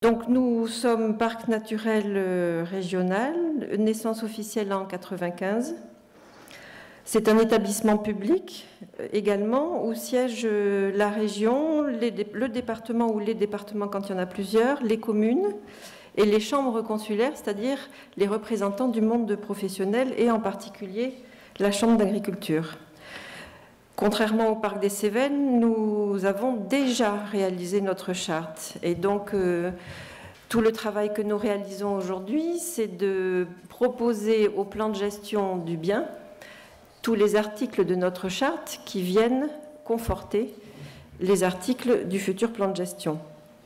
Donc nous sommes parc naturel régional, naissance officielle en 1995. C'est un établissement public également où siège la région, le département ou les départements quand il y en a plusieurs, les communes et les chambres consulaires, c'est-à-dire les représentants du monde professionnel et en particulier la chambre d'agriculture. Contrairement au parc des Cévennes, nous avons déjà réalisé notre charte et donc tout le travail que nous réalisons aujourd'hui, c'est de proposer au plan de gestion du bien tous les articles de notre charte qui viennent conforter les articles du futur plan de gestion.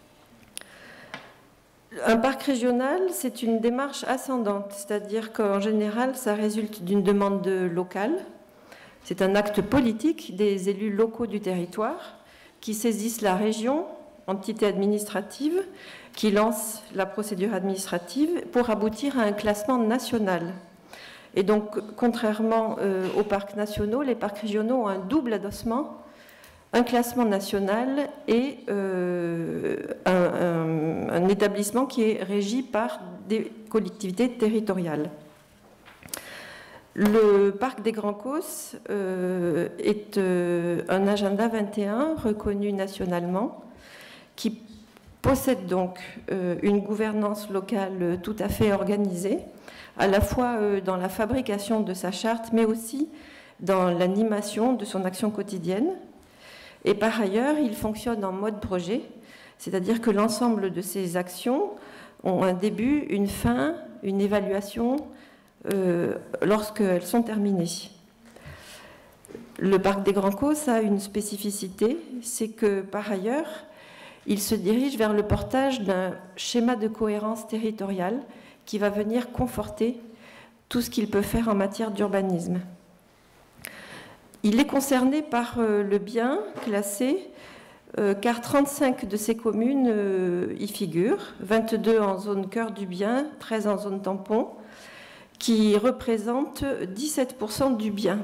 Un parc régional, c'est une démarche ascendante, c'est-à-dire qu'en général, ça résulte d'une demande locale. C'est un acte politique des élus locaux du territoire qui saisissent la région, entité administrative, qui lance la procédure administrative pour aboutir à un classement national. Et donc, contrairement aux parcs nationaux, les parcs régionaux ont un double adossement, un classement national et un établissement qui est régi par des collectivités territoriales. Le parc des Grands Causses est un agenda 21 reconnu nationalement qui possède donc une gouvernance locale tout à fait organisée, à la fois dans la fabrication de sa charte, mais aussi dans l'animation de son action quotidienne. Et par ailleurs, il fonctionne en mode projet, c'est-à-dire que l'ensemble de ces actions ont un début, une fin, une évaluation lorsqu'elles sont terminées. Le parc des Grands Causses a une spécificité, c'est que par ailleurs, il se dirige vers le portage d'un schéma de cohérence territoriale qui va venir conforter tout ce qu'il peut faire en matière d'urbanisme. Il est concerné par le bien classé, car 35 de ces communes y figurent, 22 en zone cœur du bien, 13 en zone tampon, qui représentent 17% du bien.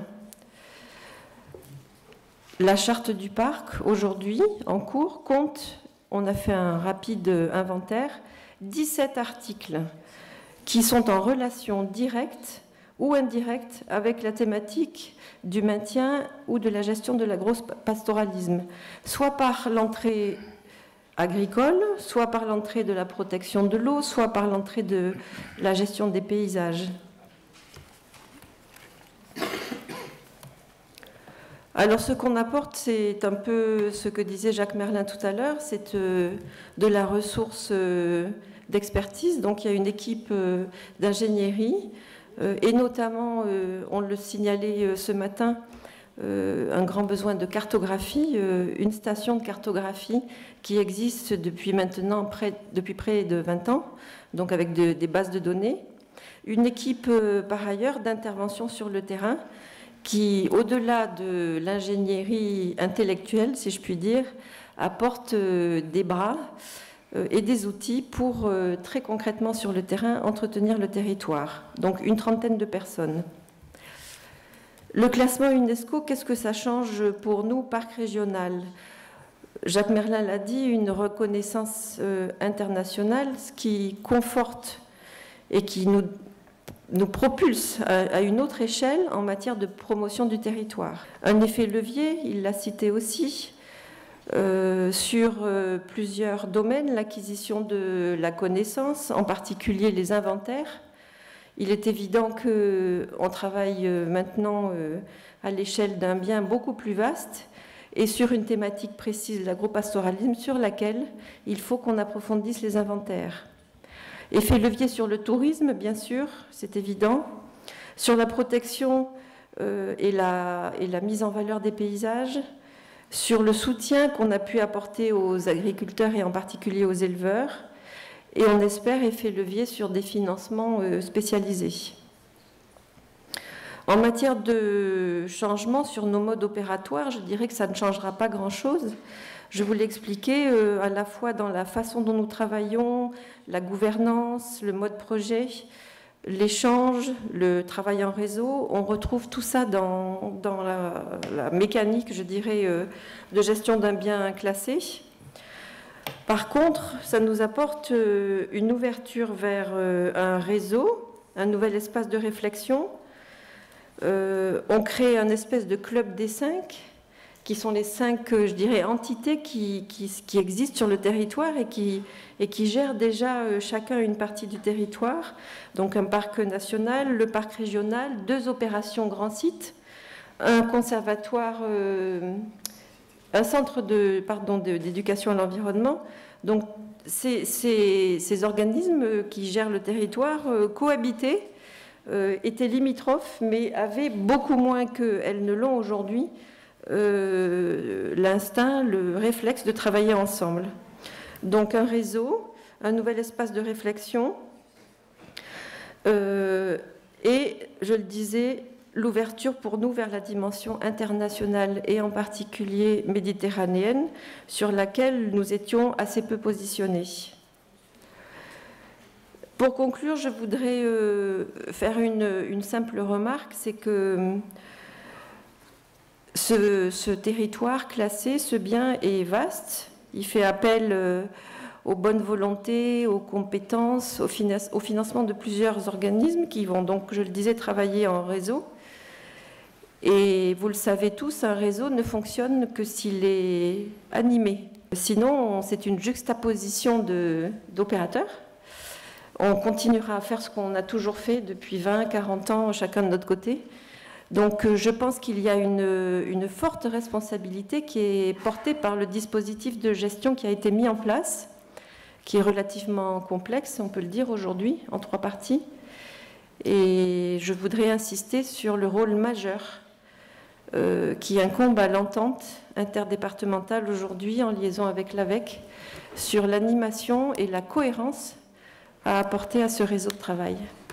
La charte du parc, aujourd'hui, en cours, compte, on a fait un rapide inventaire, 17 articles qui sont en relation directe ou indirecte avec la thématique du maintien ou de la gestion de l'agropastoralisme, soit par l'entrée agricole, soit par l'entrée de la protection de l'eau, soit par l'entrée de la gestion des paysages. Alors ce qu'on apporte, c'est un peu ce que disait Jacques Merlin tout à l'heure, c'est de la ressource d'expertise. Donc il y a une équipe d'ingénierie et notamment, on le signalait ce matin, un grand besoin de cartographie, une station de cartographie qui existe depuis maintenant depuis près de 20 ans, donc avec des bases de données. Une équipe par ailleurs d'intervention sur le terrain qui, au-delà de l'ingénierie intellectuelle, si je puis dire, apporte des bras et des outils pour, très concrètement sur le terrain, entretenir le territoire. Donc une trentaine de personnes. Le classement UNESCO, qu'est-ce que ça change pour nous, parc régional? Jacques Merlin l'a dit, une reconnaissance internationale, ce qui conforte et qui nous propulse à une autre échelle en matière de promotion du territoire. Un effet levier, il l'a cité aussi, sur plusieurs domaines, l'acquisition de la connaissance, en particulier les inventaires. Il est évident qu'on travaille maintenant à l'échelle d'un bien beaucoup plus vaste et sur une thématique précise, l'agropastoralisme, sur laquelle il faut qu'on approfondisse les inventaires. Effet levier sur le tourisme, bien sûr, c'est évident. Sur la protection et la mise en valeur des paysages. Sur le soutien qu'on a pu apporter aux agriculteurs et en particulier aux éleveurs. Et on espère effet levier sur des financements spécialisés. En matière de changement sur nos modes opératoires, je dirais que ça ne changera pas grand-chose. Je vous l'ai expliqué, à la fois dans la façon dont nous travaillons, la gouvernance, le mode projet, l'échange, le travail en réseau. On retrouve tout ça dans la mécanique, je dirais, de gestion d'un bien classé. Par contre, ça nous apporte une ouverture vers un réseau, un nouvel espace de réflexion. On crée un espèce de club des 5, qui sont les 5, je dirais, entités qui existent sur le territoire et qui gèrent déjà chacun une partie du territoire. Donc un parc national, le parc régional, 2 opérations grands sites, un conservatoire, un centre d'éducation à l'environnement. Donc ces organismes qui gèrent le territoire cohabitaient, étaient limitrophes, mais avaient beaucoup moins qu'elles ne l'ont aujourd'hui l'instinct, le réflexe de travailler ensemble. Donc un réseau, un nouvel espace de réflexion, et je le disais, l'ouverture pour nous vers la dimension internationale et en particulier méditerranéenne, sur laquelle nous étions assez peu positionnés. Pour conclure, je voudrais faire une simple remarque, c'est que ce territoire classé, ce bien est vaste. Il fait appel aux bonnes volontés, aux compétences, au financement de plusieurs organismes qui vont donc, je le disais, travailler en réseau. Et vous le savez tous, un réseau ne fonctionne que s'il est animé. Sinon, c'est une juxtaposition d'opérateurs. On continuera à faire ce qu'on a toujours fait depuis 20, 40 ans, chacun de notre côté. Donc je pense qu'il y a une forte responsabilité qui est portée par le dispositif de gestion qui a été mis en place, qui est relativement complexe, on peut le dire aujourd'hui, en 3 parties. Et je voudrais insister sur le rôle majeur qui incombe à l'entente interdépartementale aujourd'hui en liaison avec l'AVEC sur l'animation et la cohérence à apporter à ce réseau de travail.